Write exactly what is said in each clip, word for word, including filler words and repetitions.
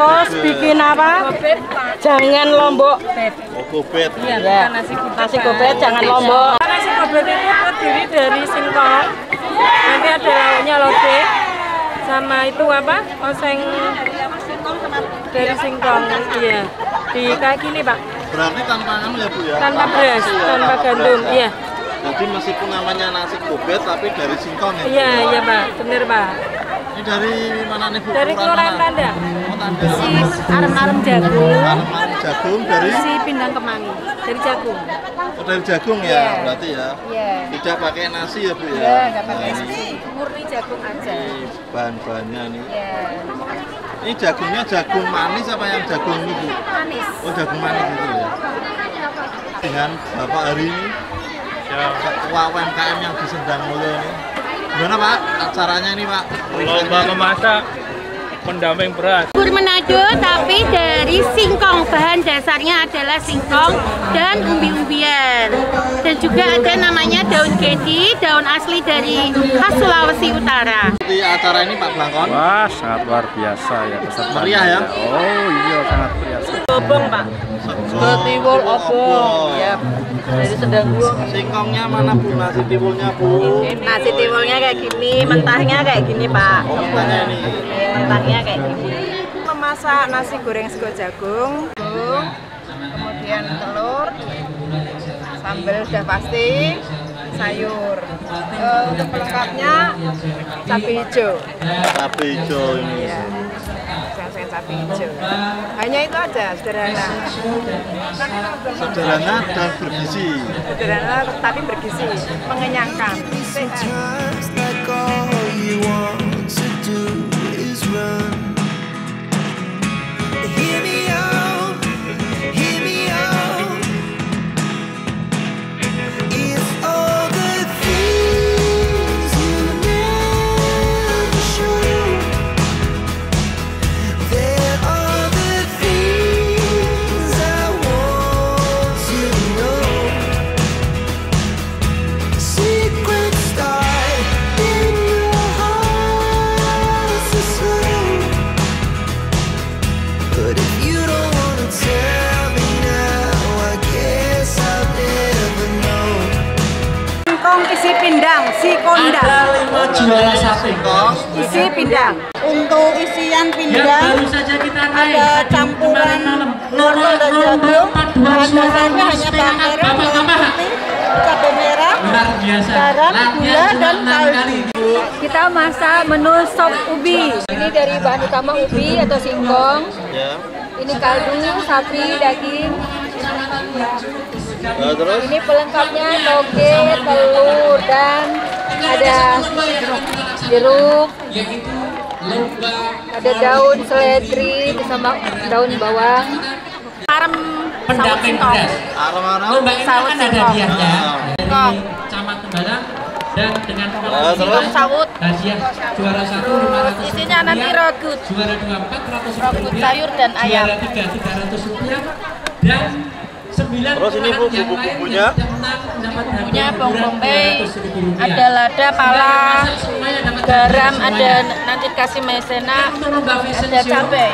Terus bikin apa? Jangan lombok. Oh, gobet. Iya, ya. Nasi, nasi gobet jangan lombok. Nasi gobet itu terdiri dari singkong. Nanti ada lauknya lodeh. Sama itu apa? Oseng dari singkong. Iya. Di kayak gini, Pak. Berarti tanpa anu ya, Bu ya? Tanpa beras, tanpa gandum. Iya. Jadi meskipun namanya nasi gobet tapi dari singkong ya? Iya, iya, Pak. Bener, Pak. Ini dari mana nih, Bu? Dari Kelurahan Tanda. Oh, Tanda. Si arem-arem jagung. Arem-arem jagung dari? Si Pindang Kemangi. Dari jagung. Oh, dari jagung ya, yeah. Berarti ya? Iya. Tidak pakai nasi ya, Bu ya? Iya, nggak pakai nasi. Murni jagung aja. Ini bahan-bahannya nih. Iya. Ini jagungnya jagung manis apa yang jagung ini, Bu? Manis. Oh, jagung manis itu ya. Dengan Bapak hari ini, Ketua U M K M yang di Sendang Mulyo ini. Gimana, Pak? Acaranya ini, Pak? Lomba memasak pendamping beras. Bubur Manado tapi dari singkong, bahan dasarnya adalah singkong dan umbi-umbian. Dan juga ada namanya daun gedi, daun asli dari khas Sulawesi Utara. Di acara ini Pak Blangkon? Wah, sangat luar biasa ya peserta. Meriah ya? Oh iya, sangat meriah. Obong, Pak. Tiwul obong. Ya. Dari Sendang Mulyo. Singkongnya mana, Bu? Nasi tiwulnya, Bu? Nasi tiwulnya kayak gini, mentahnya kayak gini, Pak. Oh, mentahnya ini. Mentahnya kayak gini. Memasak nasi goreng sego jagung, kemudian telur, sambal sudah pasti, sayur. Uh, untuk pelengkapnya cabai hijau. Cabai hijau ini. Ya. Saya cabai hijau. Hanya itu aja, sederhana. Sederhana dan bergizi. Sederhana tapi bergizi, mengenyangkan. Sehat. Isi pindang, si kondang. Juara satu Isi pindang. Untuk isian pindang ada campuran wortel dan jagung. Bahan dasarnya hanya bawang merah, bawang putih, cabai merah, garam, gula dan kaldu. Kita masak menu sop ubi. Ini dari bahan utama ubi atau singkong. Ini kaldu, sapi, daging. Nah, terus? Ini pelengkapnya toge, telur, dan ada jeruk, ada daun seledri bersama daun bawang, arem sawut singkong, Arem-arem sawut singkong, singkong, Camat Tembalang dan dengan Nah, terus? sawut. hadiah juara satu lima ratus Isinya nanti rogut, juara dua empat ratus rogut sayur dan ayam. juara tiga tiga ratus rupiah dan sembilan Terus ini, Bu, bumbu-bumbunya? Bumbunya bawang bombay, ada lada, pala, garam, ada nanti kasih maizena, ada cabai.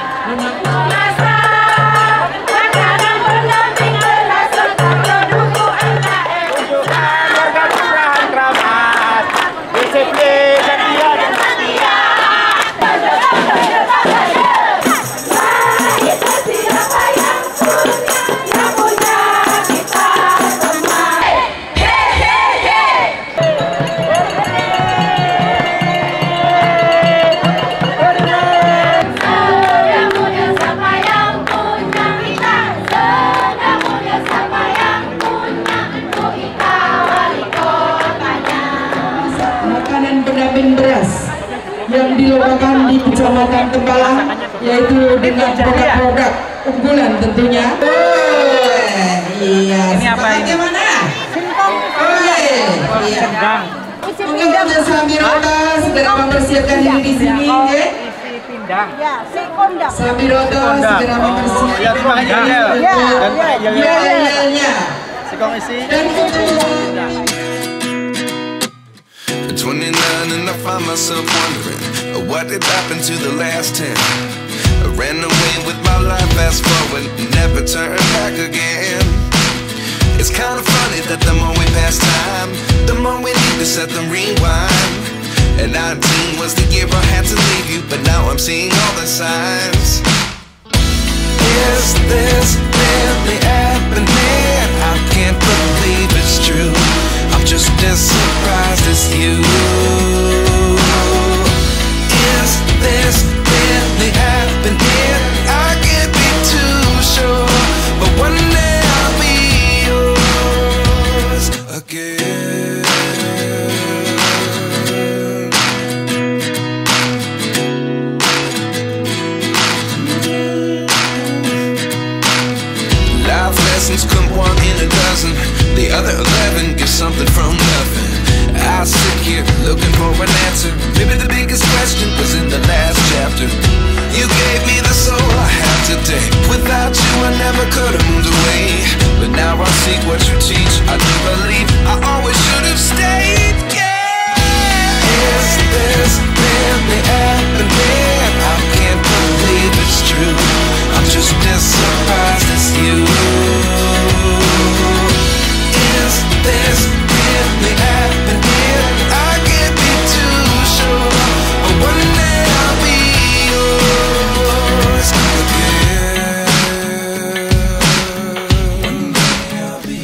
Beras yang dilombakan di Kecamatan Tembalang, yaitu dengan produk-produk unggulan tentunya. Oh, iya. Ini apa ini? Mana? Singkong. Oh, iya. Pindang. Mungkin Sambiroto segera mempersiapkan diri di sini, ya. Pindang. Ya, si kondang. Sambiroto segera mempersiapkan. Ya, terima kasih. Ya, Ya, ya, ya. Singkong isi. twenty-nine and I find myself wondering what did happen to the last ten. I ran away with my life, fast forward, never turn back again. It's kind of funny that the more we pass time, the more we need to set the rewind. And nineteen was the year I had to leave you, but now I'm seeing all the signs. Is this really happening? I can't believe it's true. I'm just as surprised as you. Is this really happening? I can't be too sure, but one day I'll be yours again. Life lessons come one in a dozen, the other eleven get something from nothing. I sit here looking for an answer. Maybe the biggest question was in the last chapter. You gave me the soul I have today. Without you I never could have moved away. But now I see what you teach. I do believe I always should have stayed. Yeah. Is this really happening? I can't believe it's true. I'm just as surprised as you. Is this really happening? I can't be too sure, but one day I'll be yours again. One day I'll be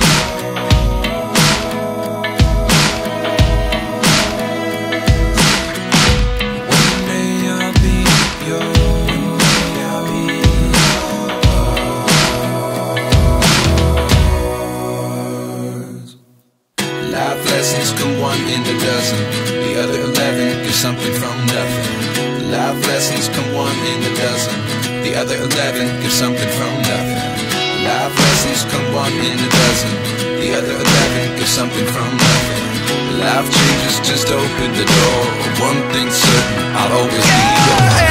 yours. One day I'll be yours. One day I'll be yours. Life lessons come one in a dozen, the other eleven get something from nothing. Life lessons come one in a dozen, the other eleven get something from nothing. Life lessons come one in a dozen, the other eleven get something from nothing. Life changes just open the door. One thing's certain, I'll always be yours.